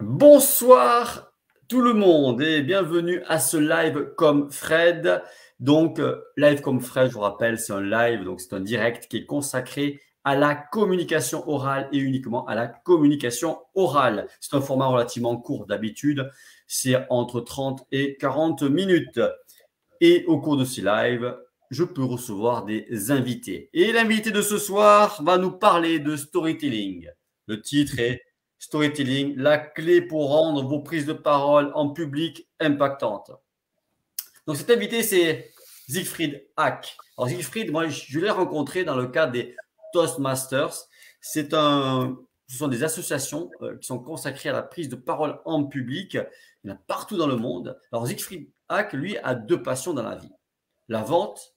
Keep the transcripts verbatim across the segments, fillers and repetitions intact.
Bonsoir tout le monde et bienvenue à ce live comme Fred. Donc, euh, live comme Fred, je vous rappelle, c'est un live, donc c'est un direct qui est consacré à la communication orale et uniquement à la communication orale. C'est un format relativement court d'habitude, c'est entre trente et quarante minutes. Et au cours de ce live, je peux recevoir des invités. Et l'invité de ce soir va nous parler de storytelling. Le titre est Storytelling, la clé pour rendre vos prises de parole en public impactantes. Donc cet invité, c'est Siegfried Hack. Alors Siegfried, moi, je l'ai rencontré dans le cadre des Toastmasters. C'est un, ce sont des associations euh, qui sont consacrées à la prise de parole en public. Il y en a partout dans le monde. Alors Siegfried Hack, lui, a deux passions dans la vie. La vente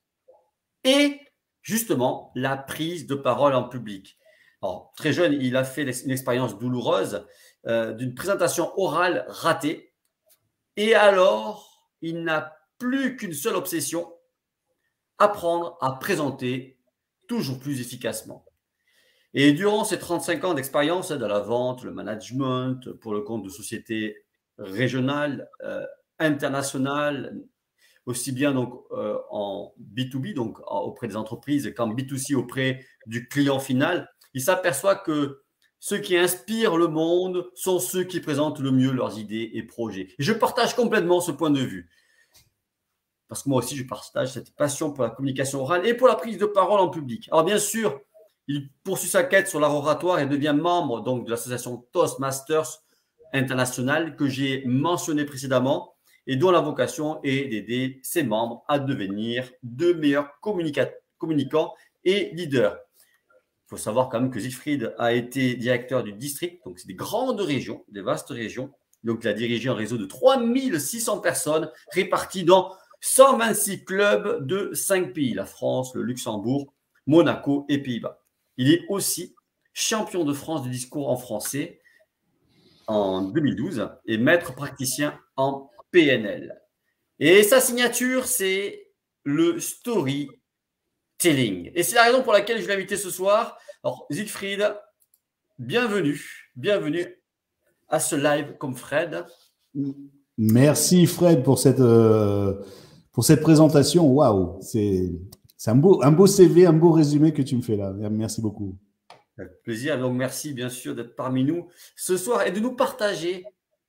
et justement la prise de parole en public. Alors, très jeune, il a fait une expérience douloureuse euh, d'une présentation orale ratée. Et alors, il n'a plus qu'une seule obsession, apprendre à présenter toujours plus efficacement. Et durant ces trente-cinq ans d'expérience dans la vente, le management, pour le compte de sociétés régionales, euh, internationales, aussi bien donc euh, en B deux B, donc en, auprès des entreprises, qu'en B deux C auprès du client final, il s'aperçoit que ceux qui inspirent le monde sont ceux qui présentent le mieux leurs idées et projets. Et je partage complètement ce point de vue. Parce que moi aussi, je partage cette passion pour la communication orale et pour la prise de parole en public. Alors bien sûr, il poursuit sa quête sur l'art oratoire et devient membre donc, de l'association Toastmasters International que j'ai mentionné précédemment et dont la vocation est d'aider ses membres à devenir de meilleurs communicants et leaders. Il faut savoir quand même que Siegfried a été directeur du district, donc c'est des grandes régions, des vastes régions. Donc il a dirigé un réseau de trois mille six cents personnes réparties dans cent vingt-six clubs de cinq pays, la France, le Luxembourg, Monaco et Pays-Bas. Il est aussi champion de France du discours en français en deux mille douze et maître praticien en P N L. Et sa signature, c'est le storytelling. Et c'est la raison pour laquelle je l'ai invité ce soir. Alors, Siegfried, bienvenue, bienvenue à ce live comme Fred. Merci Fred pour cette, euh, pour cette présentation. Waouh, c'est un beau, un beau C V, un beau résumé que tu me fais là. Merci beaucoup. Avec plaisir. Donc, merci bien sûr d'être parmi nous ce soir et de nous partager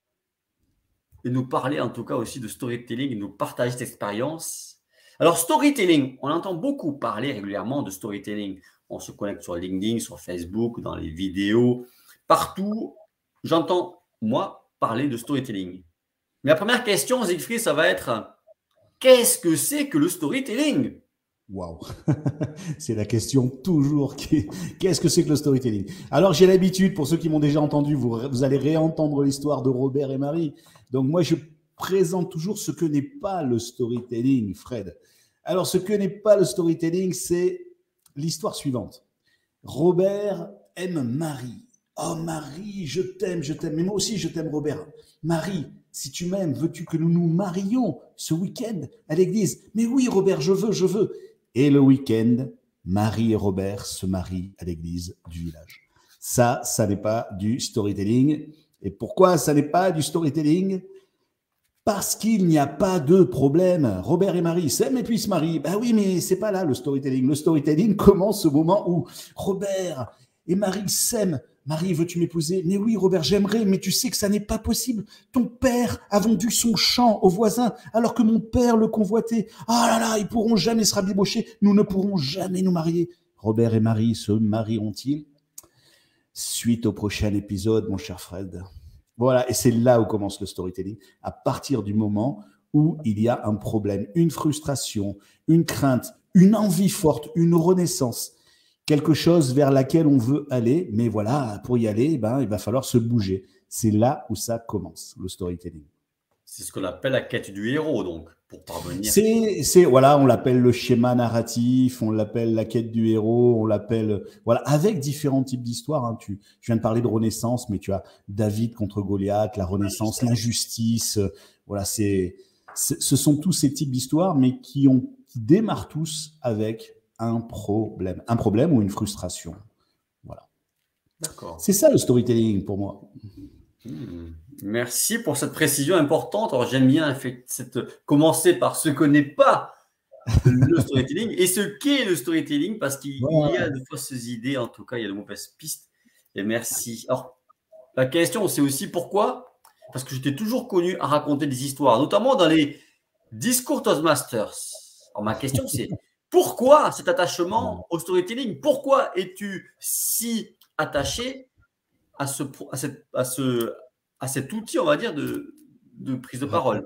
et nous parler en tout cas aussi de storytelling et de nous partager cette expérience. Alors, storytelling, on entend beaucoup parler régulièrement de storytelling. On se connecte sur LinkedIn, sur Facebook, dans les vidéos, partout. J'entends, moi, parler de storytelling. Mais la première question, Siegfried, ça va être qu'est-ce que c'est que le storytelling? Waouh, c'est la question toujours qui qu'est-ce que c'est que le storytelling? Alors, j'ai l'habitude, pour ceux qui m'ont déjà entendu, vous, vous allez réentendre l'histoire de Robert et Marie. Donc, moi, je présente toujours ce que n'est pas le storytelling, Fred. Alors, ce que n'est pas le storytelling, c'est l'histoire suivante. Robert aime Marie. Oh, Marie, je t'aime, je t'aime. Mais moi aussi, je t'aime, Robert. Marie, si tu m'aimes, veux-tu que nous nous marions ce week-end à l'église? Mais oui, Robert, je veux, je veux. Et le week-end, Marie et Robert se marient à l'église du village. Ça, ça n'est pas du storytelling. Et pourquoi ça n'est pas du storytelling? Parce qu'il n'y a pas de problème. Robert et Marie s'aiment et puis se marient. Ben oui, mais c'est pas là le storytelling. Le storytelling commence au moment où Robert et Marie s'aiment. Marie, veux-tu m'épouser? Mais oui, Robert, j'aimerais, mais tu sais que ça n'est pas possible. Ton père a vendu son champ aux voisins, alors que mon père le convoitait. Ah là là, ils pourront jamais se rabibocher. Nous ne pourrons jamais nous marier. Robert et Marie se marieront-ils? Suite au prochain épisode, mon cher Fred. Voilà, et c'est là où commence le storytelling, à partir du moment où il y a un problème, une frustration, une crainte, une envie forte, une renaissance, quelque chose vers laquelle on veut aller, mais voilà, pour y aller, ben, il va falloir se bouger. C'est là où ça commence, le storytelling. C'est ce qu'on appelle la quête du héros, donc, pour parvenir. C'est, c'est, voilà, on l'appelle le schéma narratif, on l'appelle la quête du héros, on l'appelle, voilà, avec différents types d'histoires. Hein. Tu, je viens de parler de Renaissance, mais tu as David contre Goliath, la Renaissance, l'injustice. Euh, voilà, c'est, c'est, ce sont tous ces types d'histoires, mais qui ont, qui démarrent tous avec un problème, un problème ou une frustration. Voilà. D'accord. C'est ça le storytelling pour moi. Hmm. Merci pour cette précision importante. Alors, j'aime bien fait, cette, commencer par ce que n'est pas le storytelling et ce qu'est le storytelling, parce qu'il y a de fausses idées, en tout cas, il y a de mauvaises pistes. Et merci. Alors, la question, c'est aussi pourquoi? Parce que j'étais toujours connu à raconter des histoires, notamment dans les discours Toastmasters. Alors, ma question, c'est pourquoi cet attachement au storytelling? Pourquoi es-tu si attaché à, ce, à, cette, à, ce, à cet outil, on va dire, de, de prise de parole?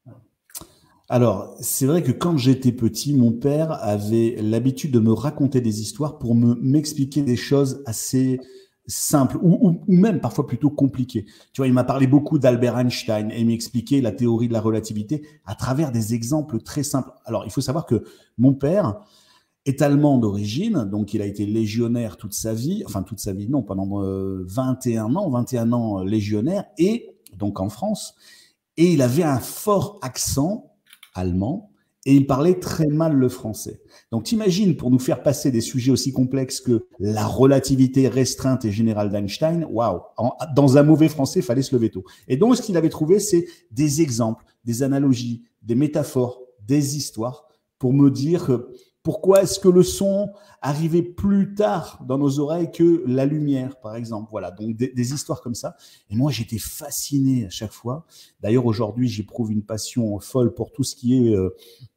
Alors, c'est vrai que quand j'étais petit, mon père avait l'habitude de me raconter des histoires pour me m'expliquer des choses assez simples ou, ou, ou même parfois plutôt compliquées. Tu vois, il m'a parlé beaucoup d'Albert Einstein et m'expliquait la théorie de la relativité à travers des exemples très simples. Alors, il faut savoir que mon père est allemand d'origine, donc il a été légionnaire toute sa vie, enfin toute sa vie, non, pendant euh, vingt et un ans, vingt et un ans légionnaire, et donc en France, et il avait un fort accent allemand, et il parlait très mal le français. Donc t'imagines, pour nous faire passer des sujets aussi complexes que la relativité restreinte et générale d'Einstein, waouh, dans un mauvais français, il fallait se lever tôt. Et donc ce qu'il avait trouvé, c'est des exemples, des analogies, des métaphores, des histoires, pour me dire que pourquoi est-ce que le son arrivait plus tard dans nos oreilles que la lumière, par exemple. Voilà, donc des, des histoires comme ça. Et moi, j'étais fasciné à chaque fois. D'ailleurs, aujourd'hui, j'éprouve une passion folle pour tout ce qui est euh,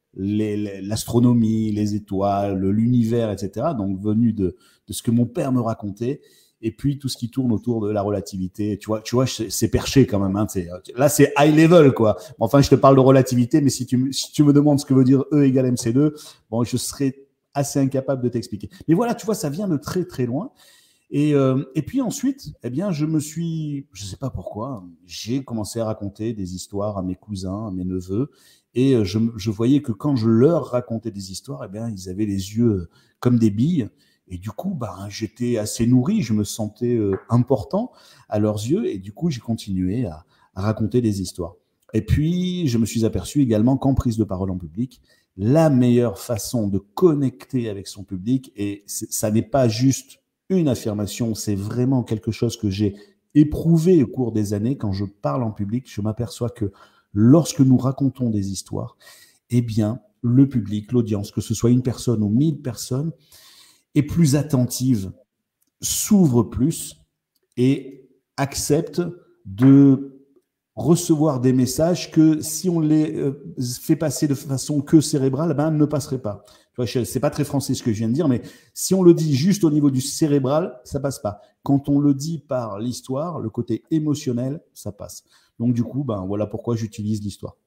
l'astronomie, les, les étoiles, l'univers, et cetera. Donc, venu de, de ce que mon père me racontait. Et puis, tout ce qui tourne autour de la relativité. Tu vois, tu vois c'est perché quand même. Hein, là, c'est high level, quoi. Enfin, je te parle de relativité, mais si tu, si tu me demandes ce que veut dire E égale M C deux, bon, je serais assez incapable de t'expliquer. Mais voilà, tu vois, ça vient de très, très loin. Et, euh, et puis ensuite, eh bien, je me suis, je ne sais pas pourquoi, j'ai commencé à raconter des histoires à mes cousins, à mes neveux. Et je, je voyais que quand je leur racontais des histoires, eh bien, ils avaient les yeux comme des billes. Et du coup, bah, j'étais assez nourri, je me sentais euh, important à leurs yeux. Et du coup, j'ai continué à, à raconter des histoires. Et puis, je me suis aperçu également qu'en prise de parole en public, la meilleure façon de connecter avec son public, et ça n'est pas juste une affirmation, c'est vraiment quelque chose que j'ai éprouvé au cours des années. Quand je parle en public, je m'aperçois que lorsque nous racontons des histoires, eh bien, le public, l'audience, que ce soit une personne ou mille personnes, est plus attentive, s'ouvre plus et accepte de recevoir des messages que si on les euh, fait passer de façon que cérébrale, ben, ne passerait pas. C'est pas très français ce que je viens de dire, mais si on le dit juste au niveau du cérébral, ça passe pas. Quand on le dit par l'histoire, le côté émotionnel, ça passe. Donc du coup, ben voilà pourquoi j'utilise l'histoire.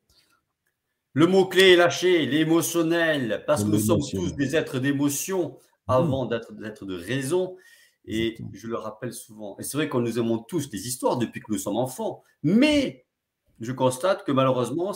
Le mot-clé est lâché, l'émotionnel, parce que nous sommes tous des êtres d'émotion avant mmh. d'être des êtres de raison. Et Exactement. Je le rappelle souvent. Et c'est vrai que nous aimons tous des histoires depuis que nous sommes enfants. Mais je constate que malheureusement,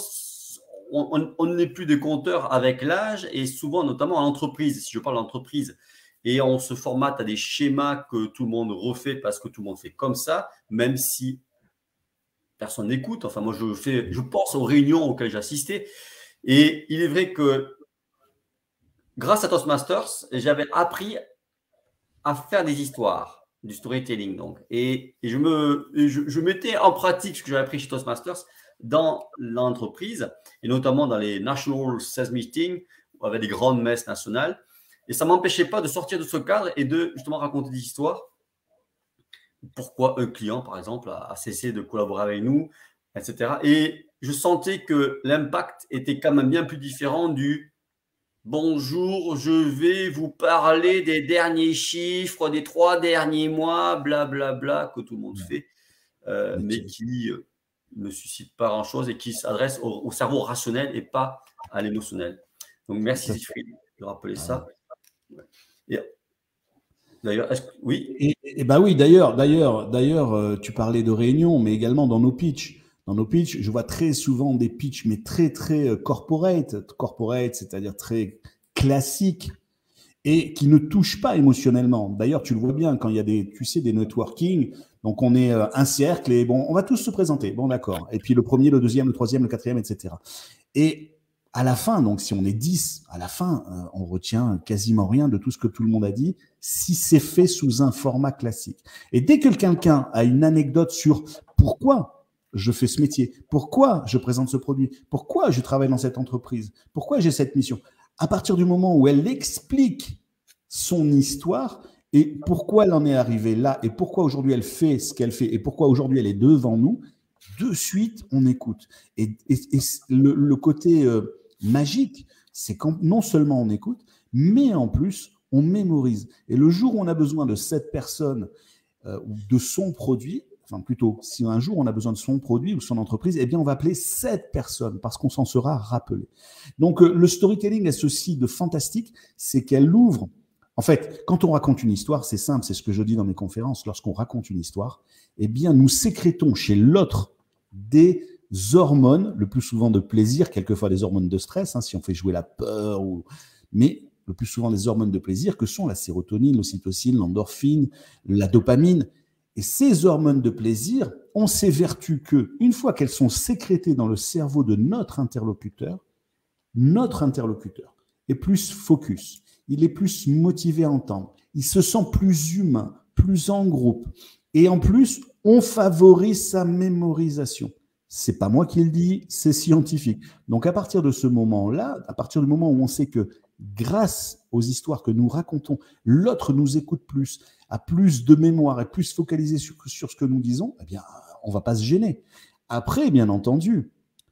on n'est plus de conteurs avec l'âge et souvent, notamment en entreprise, si je parle d'entreprise, et on se formate à des schémas que tout le monde refait parce que tout le monde fait comme ça, même si personne n'écoute. Enfin, moi, je, fais, je pense aux réunions auxquelles j'assistais. Et il est vrai que grâce à Toastmasters, j'avais appris à faire des histoires, du storytelling. Donc. Et, et je, me, je, je mettais en pratique ce que j'avais appris chez Toastmasters dans l'entreprise, et notamment dans les National Sales Meetings, avec des grandes messes nationales. Et ça ne m'empêchait pas de sortir de ce cadre et de justement raconter des histoires. Pourquoi un client, par exemple, a, a cessé de collaborer avec nous, et cetera. Et je sentais que l'impact était quand même bien plus différent du « Bonjour, je vais vous parler des derniers chiffres, des trois derniers mois, blablabla, bla, bla, que tout le monde fait, euh, mais qui euh, ne suscite pas grand-chose et qui s'adresse au, au cerveau rationnel et pas à l'émotionnel. » Donc, merci Siegfried de rappeler ça. Et, d'ailleurs, est-ce que oui Et, et bah oui, d'ailleurs, d'ailleurs, d'ailleurs, euh, tu parlais de réunions, mais également dans nos pitchs. Dans nos pitchs, je vois très souvent des pitchs, mais très, très euh, corporate, corporate, c'est-à-dire très classiques, et qui ne touchent pas émotionnellement. D'ailleurs, tu le vois bien quand il y a des, tu sais, des networking. Donc, on est euh, un cercle et bon, on va tous se présenter. Bon, d'accord. Et puis le premier, le deuxième, le troisième, le quatrième, et cetera. Et À la fin, donc si on est dix, à la fin, euh, on retient quasiment rien de tout ce que tout le monde a dit si c'est fait sous un format classique. Et dès que quelqu'un a une anecdote sur pourquoi je fais ce métier, pourquoi je présente ce produit, pourquoi je travaille dans cette entreprise, pourquoi j'ai cette mission, à partir du moment où elle explique son histoire et pourquoi elle en est arrivée là et pourquoi aujourd'hui elle fait ce qu'elle fait et pourquoi aujourd'hui elle est devant nous, de suite, on écoute. Et, et, et le, le côté euh, magique, c'est quand non seulement on écoute, mais en plus, on mémorise. Et le jour où on a besoin de cette personne euh, ou de son produit, enfin plutôt, si un jour on a besoin de son produit ou son entreprise, eh bien, on va appeler cette personne parce qu'on s'en sera rappelé. Donc, euh, le storytelling a ceci de fantastique, c'est qu'elle ouvre. En fait, quand on raconte une histoire, c'est simple, c'est ce que je dis dans mes conférences. Lorsqu'on raconte une histoire, eh bien, nous sécrétons chez l'autre des hormones, le plus souvent de plaisir, quelquefois des hormones de stress, hein, si on fait jouer la peur, ou... mais le plus souvent des hormones de plaisir que sont la sérotonine, l'ocytocine, l'endorphine, la dopamine. Et ces hormones de plaisir ont ces vertus que, une fois qu'elles sont sécrétées dans le cerveau de notre interlocuteur, notre interlocuteur est plus focus, il est plus motivé à entendre, il se sent plus humain, plus en groupe. Et en plus, on favorise sa mémorisation. C'est pas moi qui le dis, c'est scientifique. Donc à partir de ce moment-là, à partir du moment où on sait que grâce aux histoires que nous racontons, l'autre nous écoute plus, a plus de mémoire, est plus focalisé sur, sur ce que nous disons, eh bien, on va pas se gêner. Après, bien entendu,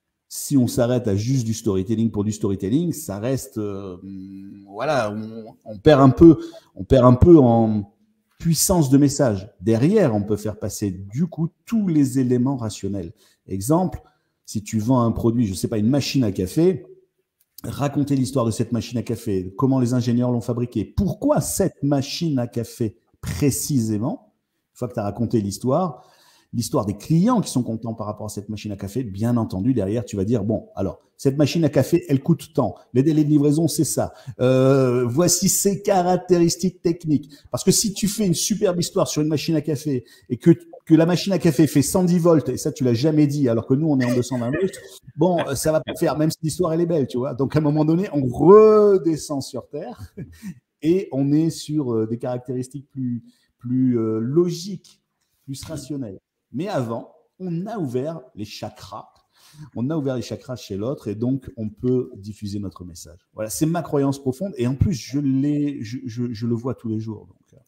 si on s'arrête à juste du storytelling pour du storytelling, ça reste, euh, voilà, on, on perd un peu, on perd un peu en puissance de message. Derrière, on peut faire passer du coup tous les éléments rationnels. Exemple, si tu vends un produit, je ne sais pas, une machine à café, raconter l'histoire de cette machine à café, comment les ingénieurs l'ont fabriquée, pourquoi cette machine à café précisément, une fois que tu as raconté l'histoire, l'histoire des clients qui sont contents par rapport à cette machine à café, bien entendu, derrière, tu vas dire, bon, alors, cette machine à café, elle coûte tant. Les délais de livraison, c'est ça. Euh, voici ses caractéristiques techniques. Parce que si tu fais une superbe histoire sur une machine à café et que, que la machine à café fait cent dix volts, et ça, tu l'as jamais dit, alors que nous, on est en deux cent vingt volts, bon, ça va pas faire, même si l'histoire, elle est belle, tu vois. Donc, à un moment donné, on redescend sur Terre et on est sur des caractéristiques plus, plus euh, logiques, plus rationnelles. Mais avant, on a ouvert les chakras. On a ouvert les chakras chez l'autre et donc on peut diffuser notre message. Voilà, c'est ma croyance profonde et en plus, je, l'ai, je, je, je le vois tous les jours. Donc.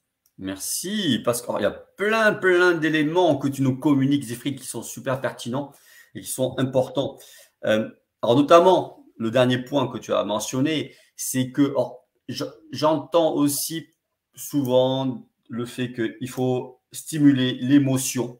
Merci, parce qu'il y a plein, plein d'éléments que tu nous communiques, Zéphric, qui sont super pertinents et qui sont importants. Euh, alors notamment, le dernier point que tu as mentionné, c'est que or, j'entends aussi souvent le fait qu'il faut stimuler l'émotion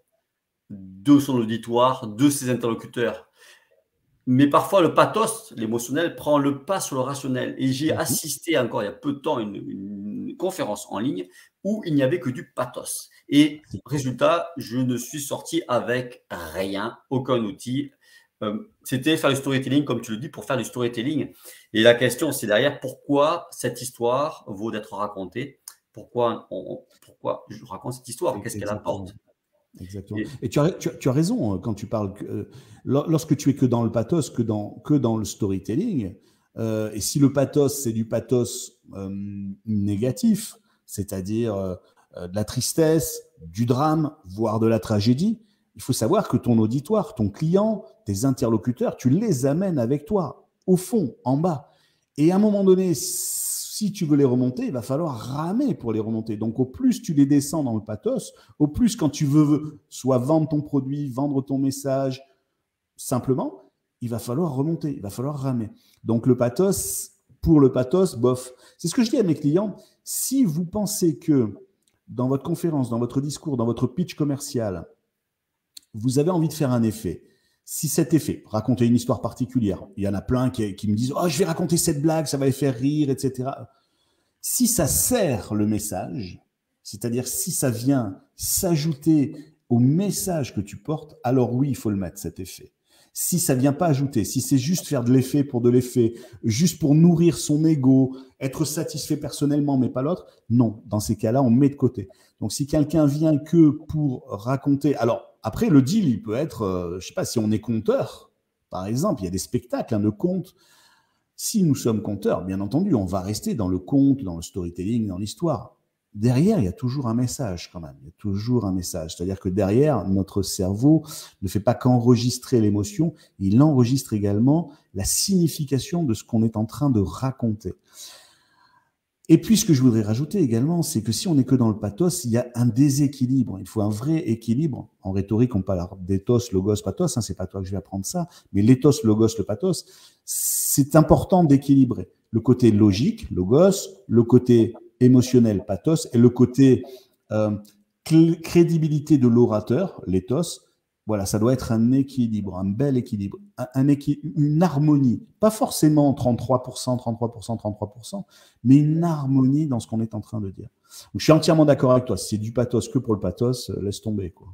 de son auditoire, de ses interlocuteurs. Mais parfois, le pathos, l'émotionnel, prend le pas sur le rationnel. Et j'ai mmh. assisté encore il y a peu de temps à une, une conférence en ligne où il n'y avait que du pathos. Et résultat, je ne suis sorti avec rien, aucun outil. Euh, C'était faire du storytelling, comme tu le dis, pour faire du storytelling. Et la question, c'est derrière, pourquoi cette histoire vaut d'être racontée? Pourquoi, on, pourquoi je raconte cette histoire? Qu'est-ce qu'elle apporte? Exactement. Et tu as, tu, as, tu as raison quand tu parles, que, euh, lorsque tu es que dans le pathos, que dans, que dans le storytelling, euh, et si le pathos, c'est du pathos euh, négatif, c'est-à-dire euh, de la tristesse, du drame, voire de la tragédie, il faut savoir que ton auditoire, ton client, tes interlocuteurs, tu les amènes avec toi, au fond, en bas. Et à un moment donné, si tu veux les remonter, il va falloir ramer pour les remonter. Donc, au plus tu les descends dans le pathos, au plus quand tu veux soit vendre ton produit, vendre ton message, simplement, il va falloir remonter, il va falloir ramer. Donc, le pathos, pour le pathos, bof. C'est ce que je dis à mes clients. Si vous pensez que dans votre conférence, dans votre discours, dans votre pitch commercial, vous avez envie de faire un effet, si cet effet, raconter une histoire particulière, il y en a plein qui, qui me disent « Oh, je vais raconter cette blague, ça va les faire rire, et cetera » Si ça sert le message, c'est-à-dire si ça vient s'ajouter au message que tu portes, alors oui, il faut le mettre, cet effet. Si ça ne vient pas ajouter, si c'est juste faire de l'effet pour de l'effet, juste pour nourrir son ego, être satisfait personnellement, mais pas l'autre, non, dans ces cas-là, on met de côté. Donc, si quelqu'un vient que pour raconter… Alors, après, le deal, il peut être, euh, je ne sais pas, si on est conteur, par exemple, il y a des spectacles, hein, de contes. Si nous sommes conteurs, bien entendu, on va rester dans le conte, dans le storytelling, dans l'histoire. Derrière, il y a toujours un message quand même. Il y a toujours un message. C'est-à-dire que derrière, notre cerveau ne fait pas qu'enregistrer l'émotion, il enregistre également la signification de ce qu'on est en train de raconter. Et puis, ce que je voudrais rajouter également, c'est que si on n'est que dans le pathos, il y a un déséquilibre. Il faut un vrai équilibre. En rhétorique, on parle d'éthos, logos, pathos. Hein, c'est pas toi que je vais apprendre ça. Mais l'éthos, logos, le pathos, c'est important d'équilibrer. Le côté logique, logos, le côté émotionnel, pathos, et le côté euh, crédibilité de l'orateur, l'éthos. Voilà, ça doit être un équilibre, un bel équilibre, un, un équi une harmonie. Pas forcément trente-trois pour cent, trente-trois pour cent, trente-trois pour cent, mais une harmonie dans ce qu'on est en train de dire. Donc, je suis entièrement d'accord avec toi. Si c'est du pathos que pour le pathos, euh, laisse tomber, quoi.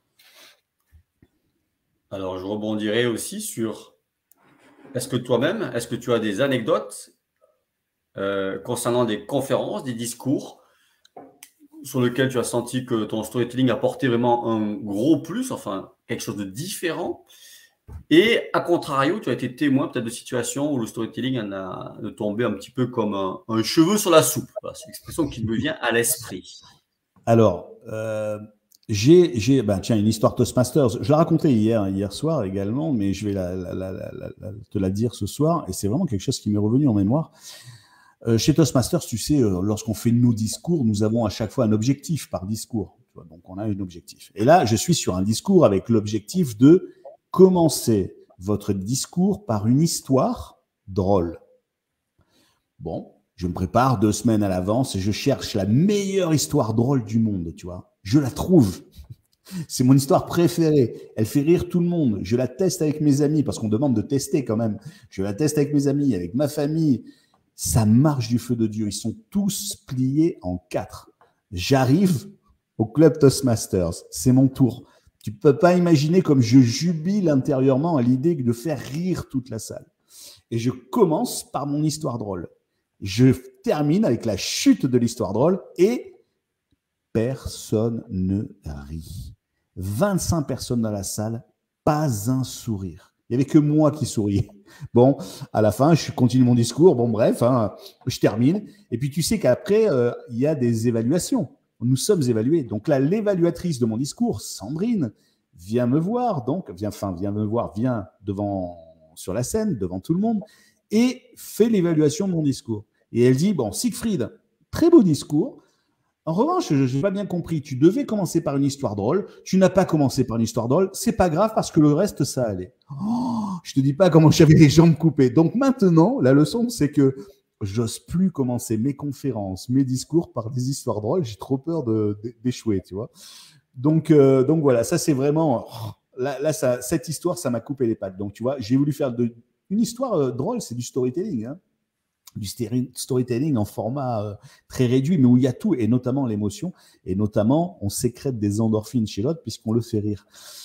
Alors, je rebondirai aussi sur, est-ce que toi-même, est-ce que tu as des anecdotes euh, concernant des conférences, des discours sur lequel tu as senti que ton storytelling apportait vraiment un gros plus, enfin quelque chose de différent, et à contrario, tu as été témoin peut-être de situations où le storytelling en a tombé un petit peu comme un, un cheveu sur la soupe. Voilà, c'est l'expression qui me vient à l'esprit. Alors, euh, j'ai, j'ai, ben tiens, une histoire Toastmasters. Je l'ai racontée hier, hier soir également, mais je vais la, la, la, la, la, te la dire ce soir, et c'est vraiment quelque chose qui m'est revenu en mémoire. Euh, chez Toastmasters, tu sais, euh, lorsqu'on fait nos discours, nous avons à chaque fois un objectif par discours. Tu vois, donc, on a un objectif. Et là, je suis sur un discours avec l'objectif de commencer votre discours par une histoire drôle. Bon, je me prépare deux semaines à l'avance et je cherche la meilleure histoire drôle du monde, tu vois. Je la trouve. C'est mon histoire préférée. Elle fait rire tout le monde. Je la teste avec mes amis parce qu'on demande de tester quand même. Je la teste avec mes amis, avec ma famille. Ça marche du feu de Dieu. Ils sont tous pliés en quatre. J'arrive au club Toastmasters. C'est mon tour. Tu peux pas imaginer comme je jubile intérieurement à l'idée de faire rire toute la salle. Et je commence par mon histoire drôle. Je termine avec la chute de l'histoire drôle et personne ne rit. vingt-cinq personnes dans la salle, pas un sourire. Il n'y avait que moi qui souriais. Bon, à la fin, je continue mon discours. Bon, bref, hein, je termine. Et puis, tu sais qu'après, euh, il y a des évaluations. Nous sommes évalués. Donc là, l'évaluatrice de mon discours, Sandrine, vient me voir. Donc, vient, enfin, vient me voir, vient devant, sur la scène, devant tout le monde, et fait l'évaluation de mon discours. Et elle dit, bon, Siegfried, très beau discours. En revanche, je n'ai pas bien compris. Tu devais commencer par une histoire drôle. Tu n'as pas commencé par une histoire drôle. C'est pas grave parce que le reste, ça allait. Oh, je te dis pas comment j'avais les jambes coupées. Donc maintenant, la leçon, c'est que j'ose plus commencer mes conférences, mes discours par des histoires drôles. J'ai trop peur de, de, d'échouer, tu vois. Donc, euh, donc voilà, ça c'est vraiment. Oh, là, là ça, cette histoire, ça m'a coupé les pattes. Donc tu vois, j'ai voulu faire de, une histoire euh, drôle, c'est du storytelling, hein. Du storytelling en format euh, très réduit, mais où il y a tout, et notamment l'émotion, et notamment on sécrète des endorphines chez l'autre puisqu'on le fait rire.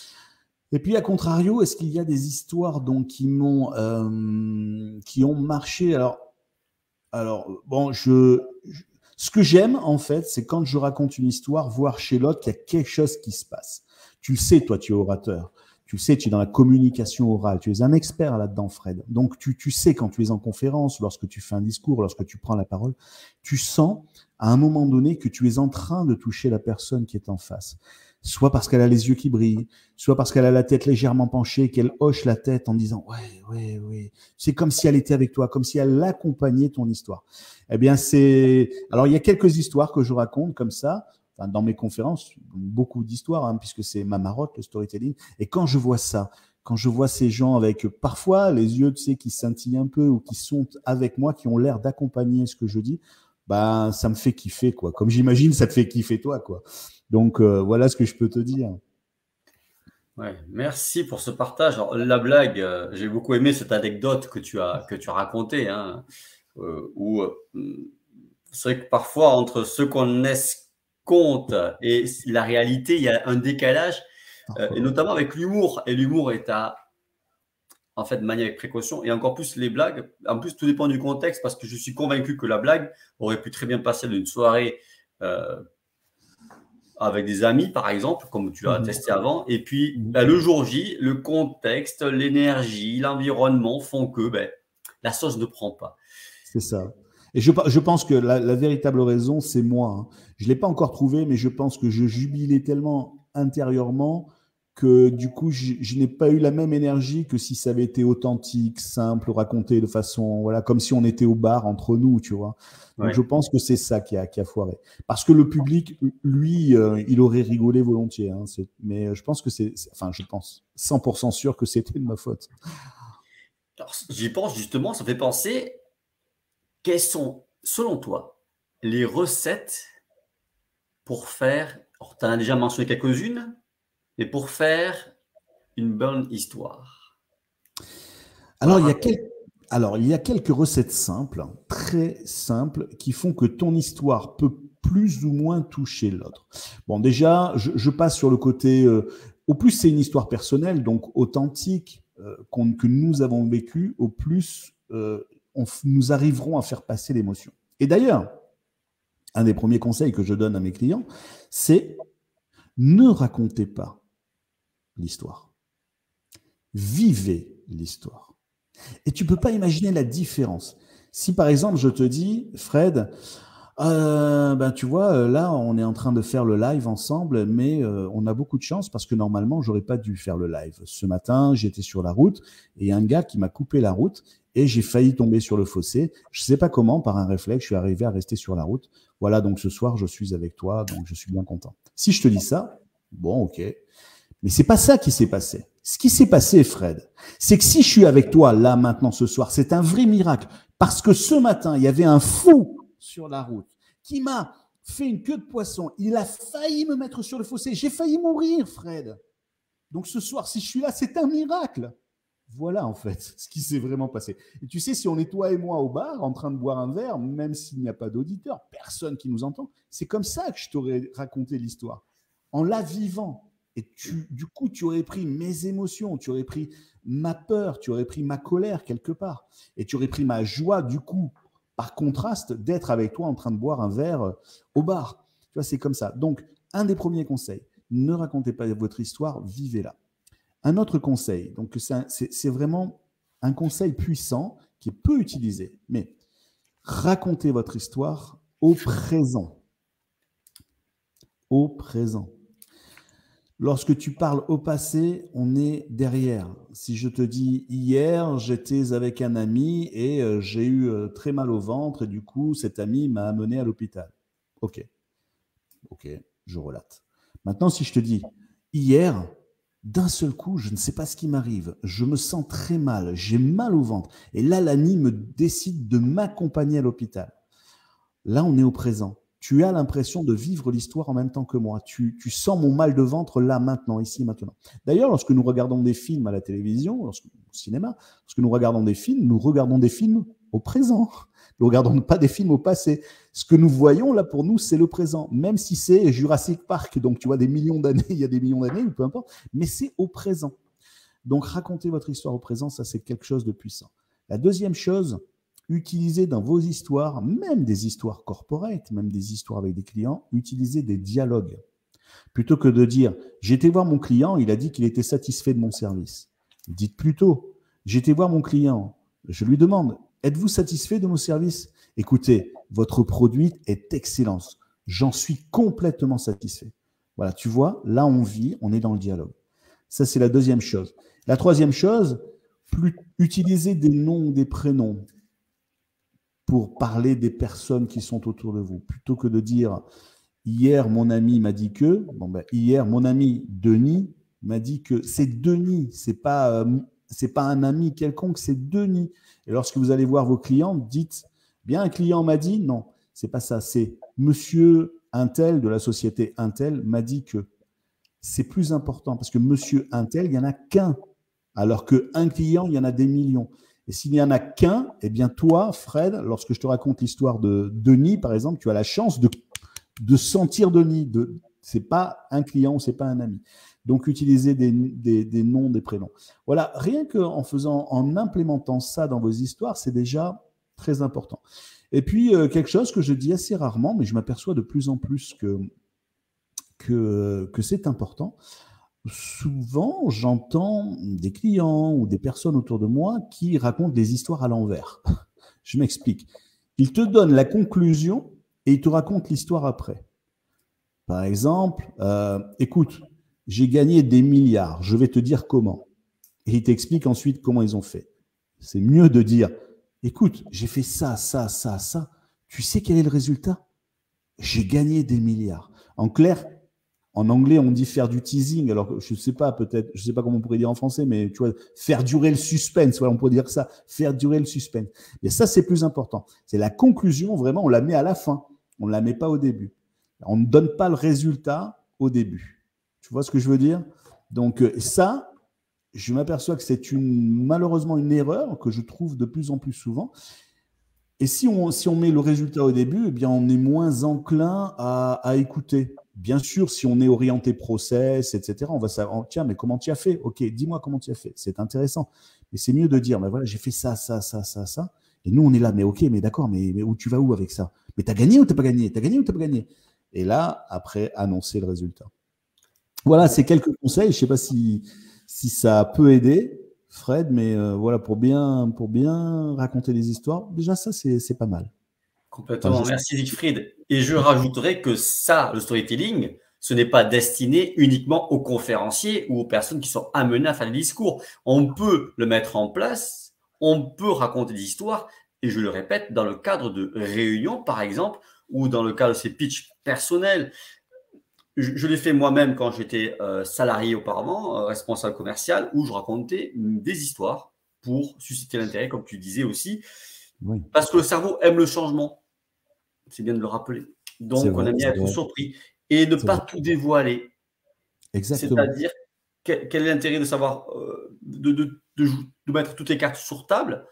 Et puis à contrario, est-ce qu'il y a des histoires donc qui m'ont, euh, qui ont marché? Alors, alors bon, je, je ce que j'aime en fait, c'est quand je raconte une histoire, voir chez l'autre qu'il y a quelque chose qui se passe. Tu le sais, toi, tu es orateur. Tu le sais, tu es dans la communication orale. Tu es un expert là-dedans, Fred. Donc, tu, tu sais quand tu es en conférence, lorsque tu fais un discours, lorsque tu prends la parole, tu sens à un moment donné que tu es en train de toucher la personne qui est en face. Soit parce qu'elle a les yeux qui brillent, soit parce qu'elle a la tête légèrement penchée, qu'elle hoche la tête en disant « ouais, ouais, ouais ». C'est comme si elle était avec toi, comme si elle accompagnait ton histoire. Eh bien, c'est… Alors, il y a quelques histoires que je raconte comme ça, enfin, dans mes conférences, beaucoup d'histoires, hein, puisque c'est ma marotte, le storytelling. Et quand je vois ça, quand je vois ces gens avec parfois les yeux, tu sais, qui scintillent un peu ou qui sont avec moi, qui ont l'air d'accompagner ce que je dis, ben, ça me fait kiffer, quoi. Comme j'imagine, ça te fait kiffer toi, quoi. Donc, euh, voilà ce que je peux te dire. Ouais, merci pour ce partage. Alors, la blague, euh, j'ai beaucoup aimé cette anecdote que tu as, que tu as racontée, hein, euh, où euh, c'est vrai que parfois, entre ce qu'on escompte et la réalité, il y a un décalage, euh, et notamment avec l'humour. Et l'humour est à, en fait, manier avec précaution, et encore plus les blagues. En plus, tout dépend du contexte, parce que je suis convaincu que la blague aurait pu très bien passer d'une soirée euh, avec des amis, par exemple, comme tu l'as Mhm. testé avant. Et puis, Mhm. ben, le jour J, le contexte, l'énergie, l'environnement font que ben, la sauce ne prend pas. C'est ça. Et je, je pense que la, la véritable raison, c'est moi. Hein. Je ne l'ai pas encore trouvé, mais je pense que je jubilais tellement intérieurement que du coup, je, je n'ai pas eu la même énergie que si ça avait été authentique, simple, raconté de façon, voilà, comme si on était au bar entre nous, tu vois. Donc, Ouais. je pense que c'est ça qui a, qui a foiré. Parce que le public, lui, euh, il aurait rigolé volontiers. Hein, mais je pense que c'est, enfin, je pense cent pour cent sûr que c'était de ma faute. Alors, j'y pense justement, ça fait penser, quelles sont, selon toi, les recettes pour faire, tu en as déjà mentionné quelques-unes, mais pour faire une bonne histoire. Pour la Alors, il y a raconter. quel- Alors, il y a quelques recettes simples, très simples, qui font que ton histoire peut plus ou moins toucher l'autre. Bon, déjà, je, je passe sur le côté. Euh, au plus c'est une histoire personnelle, donc authentique, euh, qu'on- que nous avons vécu, au plus euh, on f- nous arriverons à faire passer l'émotion. Et d'ailleurs, un des premiers conseils que je donne à mes clients, c'est ne racontez pas l'histoire. Vivez l'histoire. Et tu ne peux pas imaginer la différence. Si par exemple je te dis, Fred, euh, ben, tu vois, là on est en train de faire le live ensemble, mais euh, on a beaucoup de chance parce que normalement j'aurais pas dû faire le live. Ce matin j'étais sur la route et un gars qui m'a coupé la route et j'ai failli tomber sur le fossé. Je sais pas comment, par un réflexe, je suis arrivé à rester sur la route. Voilà, donc ce soir je suis avec toi, donc je suis bien content. Si je te dis ça, bon ok, mais c'est pas ça qui s'est passé. Ce qui s'est passé, Fred, c'est que si je suis avec toi là maintenant ce soir, c'est un vrai miracle. Parce que ce matin, il y avait un fou sur la route qui m'a fait une queue de poisson. Il a failli me mettre sur le fossé. J'ai failli mourir, Fred. Donc ce soir, si je suis là, c'est un miracle. Voilà en fait ce qui s'est vraiment passé. Et tu sais, si on est toi et moi au bar en train de boire un verre, même s'il n'y a pas d'auditeur, personne qui nous entend, c'est comme ça que je t'aurais raconté l'histoire. En la vivant. Et tu, du coup, tu aurais pris mes émotions, tu aurais pris ma peur, tu aurais pris ma colère quelque part. Et tu aurais pris ma joie, du coup, par contraste, d'être avec toi en train de boire un verre au bar. Tu vois, c'est comme ça. Donc, un des premiers conseils, ne racontez pas votre histoire, vivez-la. Un autre conseil, donc c'est vraiment un conseil puissant qui est peu utilisé, mais racontez votre histoire au présent. Au présent. Lorsque tu parles au passé, on est derrière. Si je te dis hier, j'étais avec un ami et euh, j'ai eu euh, très mal au ventre et du coup, cet ami m'a amené à l'hôpital. Ok, ok, je relate. Maintenant, si je te dis hier, d'un seul coup, je ne sais pas ce qui m'arrive. Je me sens très mal, j'ai mal au ventre. Et là, l'ami me décide de m'accompagner à l'hôpital. Là, on est au présent. Tu as l'impression de vivre l'histoire en même temps que moi. Tu, tu sens mon mal de ventre là, maintenant, ici, maintenant. D'ailleurs, lorsque nous regardons des films à la télévision, lorsque, au cinéma, lorsque nous regardons des films, nous regardons des films au présent. Nous ne regardons pas des films au passé. Ce que nous voyons là pour nous, c'est le présent. Même si c'est Jurassic Park, donc tu vois des millions d'années, il y a des millions d'années, ou peu importe, mais c'est au présent. Donc raconter votre histoire au présent, ça c'est quelque chose de puissant. La deuxième chose, utilisez dans vos histoires, même des histoires corporate, même des histoires avec des clients, utilisez des dialogues. Plutôt que de dire « j'ai été voir mon client, il a dit qu'il était satisfait de mon service ». Dites plutôt « j'ai été voir mon client, je lui demande « êtes-vous satisfait de mon service ?» Écoutez, votre produit est excellent, j'en suis complètement satisfait. Voilà, tu vois, là on vit, on est dans le dialogue. Ça, c'est la deuxième chose. La troisième chose, plus, utiliser des noms ou des prénoms pour parler des personnes qui sont autour de vous, plutôt que de dire hier mon ami m'a dit que, bon ben, hier mon ami Denis m'a dit que. C'est Denis, c'est pas euh, c'est pas un ami quelconque, c'est Denis. Et lorsque vous allez voir vos clients, dites bien un client m'a dit, non, c'est pas ça, c'est Monsieur Untel de la société Untel m'a dit que. C'est plus important parce que Monsieur Untel, il n'y en a qu'un, alors qu'un client, il y en a des millions. Et s'il n'y en a qu'un, eh bien toi, Fred, lorsque je te raconte l'histoire de Denis, par exemple, tu as la chance de, de sentir Denis. De, ce n'est pas un client, ce n'est pas un ami. Donc, utilisez des, des, des noms, des prénoms. Voilà, rien qu'en faisant, en implémentant ça dans vos histoires, c'est déjà très important. Et puis, euh, quelque chose que je dis assez rarement, mais je m'aperçois de plus en plus que que, que c'est important. Souvent, j'entends des clients ou des personnes autour de moi qui racontent des histoires à l'envers. Je m'explique. Ils te donnent la conclusion et ils te racontent l'histoire après. Par exemple, euh, écoute, j'ai gagné des milliards, je vais te dire comment. Et ils t'expliquent ensuite comment ils ont fait. C'est mieux de dire, écoute, j'ai fait ça, ça, ça, ça. Tu sais quel est le résultat? J'ai gagné des milliards. En clair, en anglais, on dit faire du teasing. Alors, je ne sais pas, peut-être, je ne sais pas comment on pourrait dire en français, mais tu vois, faire durer le suspense. Voilà, on pourrait dire ça, faire durer le suspense. Et ça, c'est plus important. C'est la conclusion, vraiment, on la met à la fin. On ne la met pas au début. On ne donne pas le résultat au début. Tu vois ce que je veux dire? Donc, ça, je m'aperçois que c'est une, malheureusement une erreur que je trouve de plus en plus souvent. Et si on, si on met le résultat au début, eh bien, on est moins enclin à, à écouter. Bien sûr, si on est orienté process, et cetera, on va savoir, tiens, mais comment tu as fait? Ok, dis-moi comment tu as fait. C'est intéressant. Mais c'est mieux de dire, mais voilà, j'ai fait ça, ça, ça, ça, ça. Et nous, on est là, mais ok, mais d'accord, mais, mais où tu vas où avec ça? Mais tu as gagné ou tu n'as pas gagné? Tu as gagné ou tu n'as pas gagné? Et là, après, annoncer le résultat. Voilà, c'est quelques conseils. Je ne sais pas si, si ça peut aider, Fred, mais euh, voilà, pour bien, pour bien raconter des histoires, déjà, ça, c'est pas mal. Complètement. Enfin, merci Siegfried. Et je rajouterais que ça, le storytelling, ce n'est pas destiné uniquement aux conférenciers ou aux personnes qui sont amenées à faire des discours. On peut le mettre en place, on peut raconter des histoires, et je le répète, dans le cadre de réunions, par exemple, ou dans le cadre de ces pitchs personnels. Je, je l'ai fait moi-même quand j'étais euh, salarié auparavant, euh, responsable commercial, où je racontais des histoires pour susciter l'intérêt, comme tu disais aussi, oui. Parce que le cerveau aime le changement. C'est bien de le rappeler. Donc, vrai, on aime bien être vrai. surpris et ne pas vrai. tout dévoiler. Exactement. C'est-à-dire, quel, quel est l'intérêt de savoir, euh, de, de, de, de mettre toutes les cartes sur table?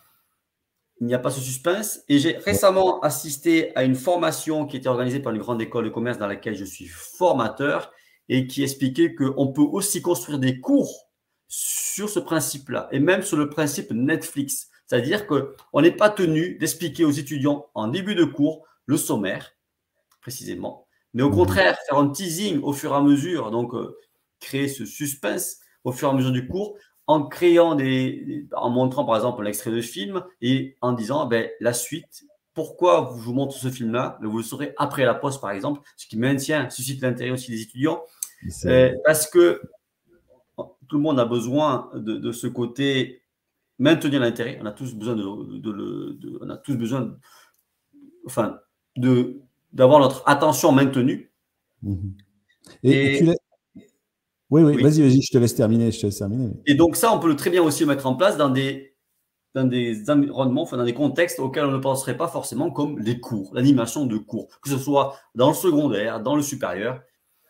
Il n'y a pas ce suspense. Et j'ai récemment assisté à une formation qui était organisée par une grande école de commerce dans laquelle je suis formateur et qui expliquait qu'on peut aussi construire des cours sur ce principe-là et même sur le principe Netflix. C'est-à-dire qu'on n'est pas tenu d'expliquer aux étudiants en début de cours le sommaire, précisément, mais au contraire, faire un teasing au fur et à mesure, donc euh, créer ce suspense au fur et à mesure du cours, en créant des, en montrant par exemple l'extrait de film et en disant ben, la suite, pourquoi je vous montre ce film-là, vous le saurez après la pause par exemple, ce qui maintient, suscite l'intérêt aussi des étudiants, euh, parce que tout le monde a besoin de, de ce côté maintenir l'intérêt. On a tous besoin de, de, de, de on a tous besoin, de, enfin, de d'avoir notre attention maintenue. Mmh. Et, et, et tu oui, oui, oui. vas-y, vas-y, je te laisse terminer, je te laisse terminer. Et donc ça, on peut le très bien aussi le mettre en place dans des dans des environnements, enfin dans des contextes auxquels on ne penserait pas forcément, comme les cours, l'animation de cours, que ce soit dans le secondaire, dans le supérieur.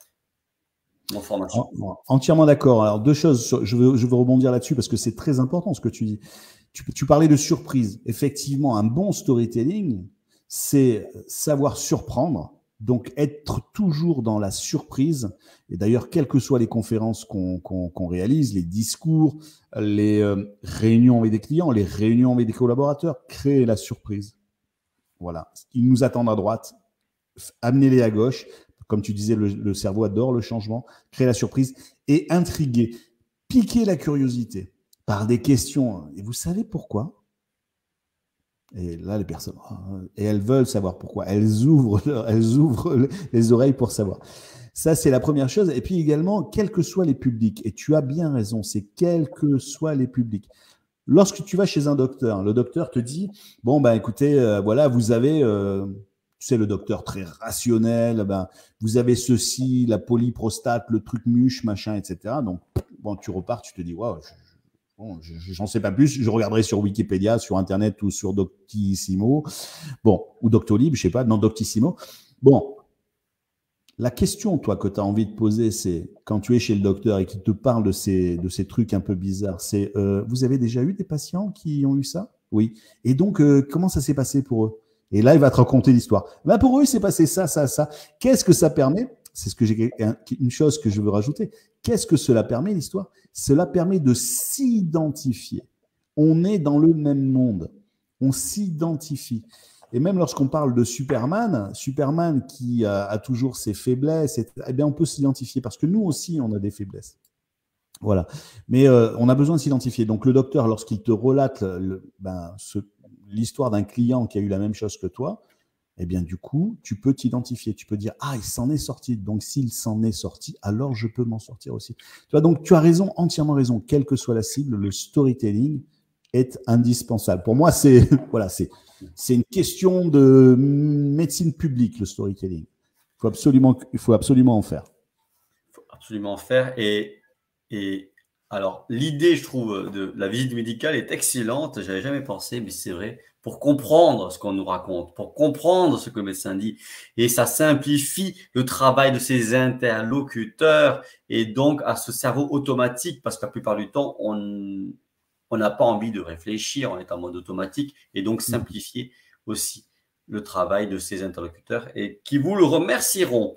En formation. Entièrement d'accord. Alors, deux choses, je veux, je veux rebondir là-dessus parce que c'est très important ce que tu dis. Tu, tu parlais de surprise. Effectivement, un bon storytelling, c'est savoir surprendre, donc être toujours dans la surprise. Et d'ailleurs, quelles que soient les conférences qu'on qu'on, qu'on réalise, les discours, les euh, réunions avec des clients, les réunions avec des collaborateurs, créer la surprise. Voilà. Ils nous attendent à droite, amenez-les à gauche. Comme tu disais, le, le cerveau adore le changement, créer la surprise et intriguer, piquer la curiosité par des questions. Et vous savez pourquoi? Et là, les personnes, et elles veulent savoir pourquoi. Elles ouvrent, elles ouvrent les oreilles pour savoir. Ça, c'est la première chose. Et puis également, quels que soient les publics, et tu as bien raison, c'est quels que soient les publics. Lorsque tu vas chez un docteur, le docteur te dit, bon, ben écoutez, euh, voilà, vous avez... Euh, tu sais, le docteur très rationnel, ben, vous avez ceci, la polyprostate, le truc muche, machin, et cetera. Donc, bon, tu repars, tu te dis, waouh, bon, j'en sais pas plus, je regarderai sur Wikipédia, sur Internet ou sur Doctissimo, bon, ou Doctolib, je sais pas, non, Doctissimo. Bon, la question, toi, que tu as envie de poser, c'est, quand tu es chez le docteur et qu'il te parle de ces, de ces trucs un peu bizarres, c'est, euh, vous avez déjà eu des patients qui ont eu ça? Oui. Et donc, euh, comment ça s'est passé pour eux? Et là, il va te raconter l'histoire. Ben pour eux, c'est passé ça, ça, ça. Qu'est-ce que ça permet? C'est ce que j'ai une chose que je veux rajouter. Qu'est-ce que cela permet, l'histoire? Cela permet de s'identifier. On est dans le même monde. On s'identifie. Et même lorsqu'on parle de Superman, Superman qui a, a toujours ses faiblesses, et, eh bien, on peut s'identifier parce que nous aussi, on a des faiblesses. Voilà. Mais euh, on a besoin de s'identifier. Donc, le docteur, lorsqu'il te relate le, ben, ce, l'histoire d'un client qui a eu la même chose que toi, eh bien, du coup, tu peux t'identifier. Tu peux dire, ah, il s'en est sorti. Donc, s'il s'en est sorti, alors je peux m'en sortir aussi. Tu vois, donc, tu as raison, entièrement raison. Quelle que soit la cible, le storytelling est indispensable. Pour moi, c'est voilà, c'est c'est une question de médecine publique, le storytelling. Il faut absolument, il faut absolument en faire. Il faut absolument en faire. Et, et alors, l'idée, je trouve, de la visite médicale est excellente. Je n'avais jamais pensé, mais c'est vrai. Pour comprendre ce qu'on nous raconte, pour comprendre ce que le médecin dit. Et ça simplifie le travail de ses interlocuteurs et donc à ce cerveau automatique, parce que la plupart du temps, on on n'a pas envie de réfléchir, on est en mode automatique, et donc simplifier aussi le travail de ses interlocuteurs et qui vous le remercieront.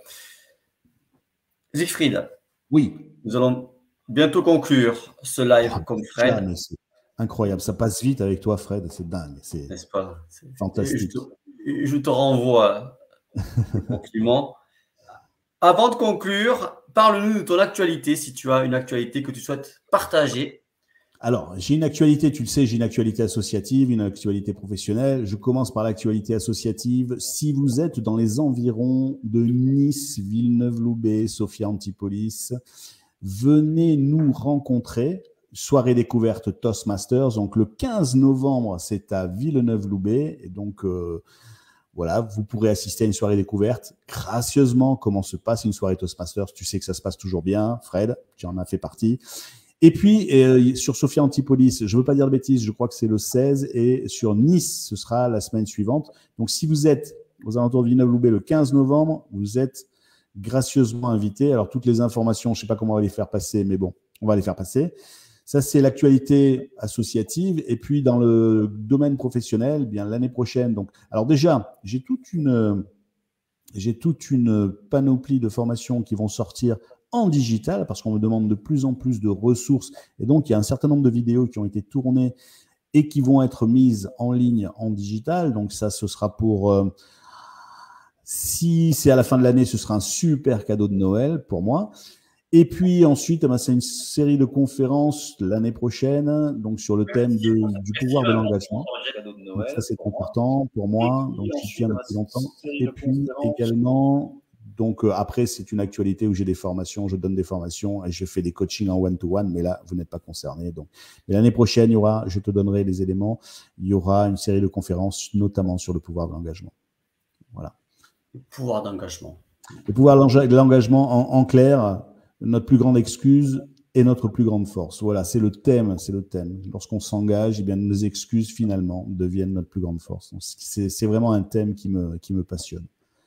Siegfried, oui. Nous allons bientôt conclure ce live oh, comme Fred. C'est incroyable, ça passe vite avec toi, Fred, c'est dingue. N'est-ce pas? Fantastique. Je te, je te renvoie le compliment. Avant de conclure, parle-nous de ton actualité, si tu as une actualité que tu souhaites partager. Alors, j'ai une actualité, tu le sais, j'ai une actualité associative, une actualité professionnelle. Je commence par l'actualité associative. Si vous êtes dans les environs de Nice, Villeneuve-Loubet, Sophia Antipolis, venez nous rencontrer. Soirée découverte Toastmasters. Donc, le quinze novembre, c'est à Villeneuve-Loubet. Et donc, euh, voilà, vous pourrez assister à une soirée découverte gracieusement. Comment se passe une soirée Toastmasters? Tu sais que ça se passe toujours bien, Fred, tu en as fait partie. Et puis, euh, sur Sophia Antipolis, je ne veux pas dire de bêtises, je crois que c'est le seize, et sur Nice, ce sera la semaine suivante. Donc, si vous êtes aux alentours de Villeneuve-Loubet le quinze novembre, vous êtes gracieusement invités. Alors, toutes les informations, je ne sais pas comment on va les faire passer, mais bon, on va les faire passer. Ça, c'est l'actualité associative. Et puis, dans le domaine professionnel, bien l'année prochaine. Donc, alors déjà, j'ai toute une, j'ai toute une panoplie de formations qui vont sortir en digital, parce qu'on me demande de plus en plus de ressources. Et donc, il y a un certain nombre de vidéos qui ont été tournées et qui vont être mises en ligne en digital. Donc, ça, ce sera pour… Euh, si c'est à la fin de l'année, ce sera un super cadeau de Noël pour moi. Et puis ensuite, ben, c'est une série de conférences l'année prochaine, donc sur le thème de, du pouvoir de l'engagement. Donc, ça, c'est important pour moi. Donc, j'y tiens depuis longtemps. Et puis également… Donc, euh, après, c'est une actualité où j'ai des formations, je donne des formations et je fais des coachings en one-to-one, mais là, vous n'êtes pas concernés. Donc, mais l'année prochaine, il y aura, je te donnerai les éléments, il y aura une série de conférences, notamment sur le pouvoir de l'engagement. Voilà. Le pouvoir d'engagement. Le pouvoir de l'engagement, en, en clair, notre plus grande excuse et notre plus grande force. Voilà, c'est le thème, c'est le thème. Lorsqu'on s'engage, eh bien, nos excuses, finalement, deviennent notre plus grande force. C'est, c'est vraiment un thème qui me, qui me passionne.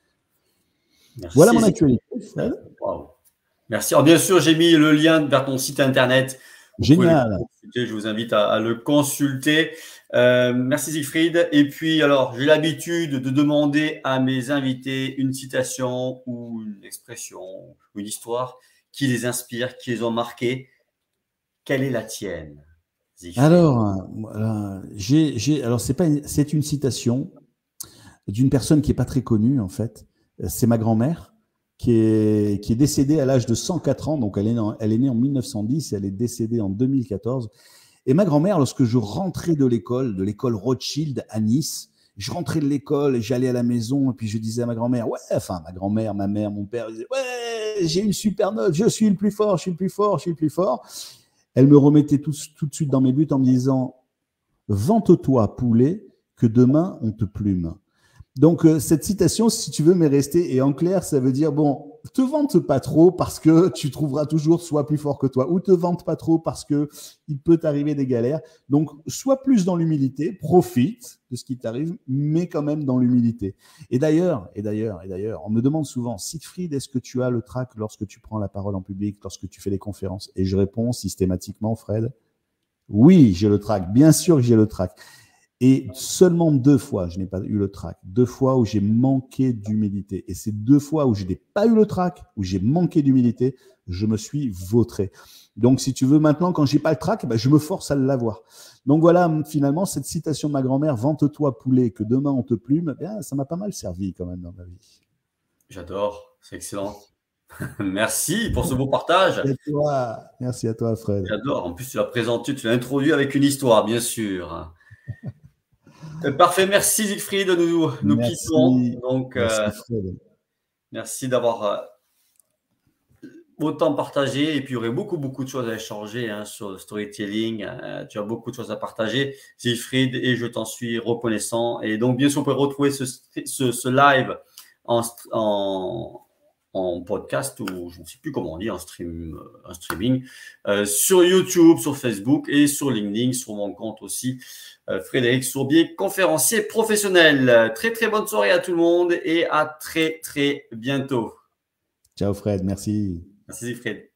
Merci. Voilà mon actualité. Wow. Merci. Alors, bien sûr, j'ai mis le lien vers ton site internet. Vous Génial. Je vous invite à, à le consulter. Euh, merci Siegfried. Et puis, alors, j'ai l'habitude de demander à mes invités une citation ou une expression ou une histoire qui les inspire, qui les ont marqués. Quelle est la tienne, Siegfried? Alors, euh, j'ai, j'ai, alors c'est pas, une, c'est une citation d'une personne qui est pas très connue en fait. C'est ma grand-mère qui est, qui est décédée à l'âge de cent quatre ans. Donc, elle est, née en, elle est née en mille neuf cent dix et elle est décédée en deux mille quatorze. Et ma grand-mère, lorsque je rentrais de l'école, de l'école Rothschild à Nice, je rentrais de l'école et j'allais à la maison et puis je disais à ma grand-mère, ouais, enfin, ma grand-mère, ma mère, mon père, ils disaient, ouais, j'ai une super note, je suis le plus fort, je suis le plus fort, je suis le plus fort. Elle me remettait tout, tout de suite dans mes buts en me disant, vante-toi, poulet, que demain on te plume. Donc, euh, cette citation, si tu veux, m'est restée. Et en clair, ça veut dire, bon, te vante pas trop parce que tu trouveras toujours soit plus fort que toi, ou te vante pas trop parce que il peut t'arriver des galères. Donc, sois plus dans l'humilité, profite de ce qui t'arrive, mais quand même dans l'humilité. Et d'ailleurs, et d'ailleurs, et d'ailleurs, on me demande souvent, Siegfried, est-ce que tu as le trac lorsque tu prends la parole en public, lorsque tu fais des conférences? Et je réponds systématiquement, Fred, oui, j'ai le trac. Bien sûr que j'ai le trac. Et seulement deux fois, je n'ai pas eu le trac. Deux fois où j'ai manqué d'humilité. Et ces deux fois où je n'ai pas eu le trac, où j'ai manqué d'humilité, je me suis vautré. Donc, si tu veux, maintenant, quand j'ai pas le trac, ben, je me force à l'avoir. Donc voilà, finalement, cette citation de ma grand-mère, « Vante-toi, poulet, que demain on te plume », bien, ça m'a pas mal servi quand même dans ma vie. J'adore, c'est excellent. Merci pour ce beau partage. Merci à toi, merci à toi, Fred. J'adore. En plus, tu l'as présenté, tu l'as introduit avec une histoire, bien sûr. Euh, Parfait, merci Siegfried, nous nous quittons. Merci, Donc, merci euh, Fred. merci d'avoir euh, autant partagé. Et puis, il y aurait beaucoup, beaucoup de choses à échanger hein, sur le storytelling. Euh, tu as beaucoup de choses à partager, Siegfried, et je t'en suis reconnaissant. Et donc, bien sûr, vous pouvez retrouver ce, ce, ce live en, en, en podcast ou je ne sais plus comment on dit, en, stream, en streaming, euh, sur YouTube, sur Facebook et sur LinkedIn, sur mon compte aussi, euh, Frédéric Sourbier, conférencier professionnel. Très, très bonne soirée à tout le monde et à très, très bientôt. Ciao Fred, merci. Merci Fred.